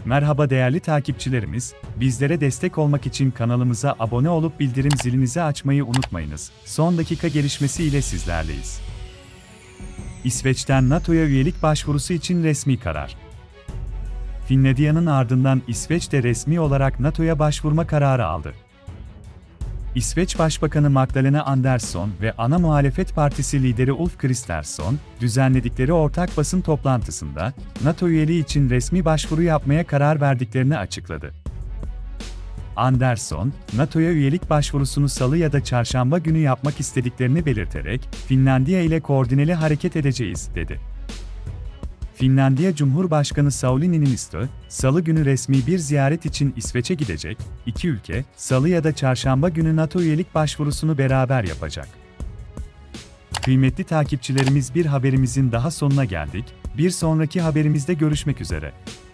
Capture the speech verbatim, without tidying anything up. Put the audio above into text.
Merhaba değerli takipçilerimiz, bizlere destek olmak için kanalımıza abone olup bildirim zilinizi açmayı unutmayınız. Son dakika gelişmesi ile sizlerleyiz. İsveç'ten NATO'ya üyelik başvurusu için resmi karar. Finlandiya'nın ardından İsveç de resmi olarak NATO'ya başvurma kararı aldı. İsveç Başbakanı Magdalena Andersson ve ana muhalefet partisi lideri Ulf Kristersson, düzenledikleri ortak basın toplantısında, NATO üyeliği için resmi başvuru yapmaya karar verdiklerini açıkladı. Andersson, NATO'ya üyelik başvurusunu salı ya da çarşamba günü yapmak istediklerini belirterek, Finlandiya ile koordineli hareket edeceğiz, dedi. Finlandiya Cumhurbaşkanı Sauli Niinistö, salı günü resmi bir ziyaret için İsveç'e gidecek, iki ülke, salı ya da çarşamba günü NATO üyelik başvurusunu beraber yapacak. Kıymetli takipçilerimiz, bir haberimizin daha sonuna geldik, bir sonraki haberimizde görüşmek üzere.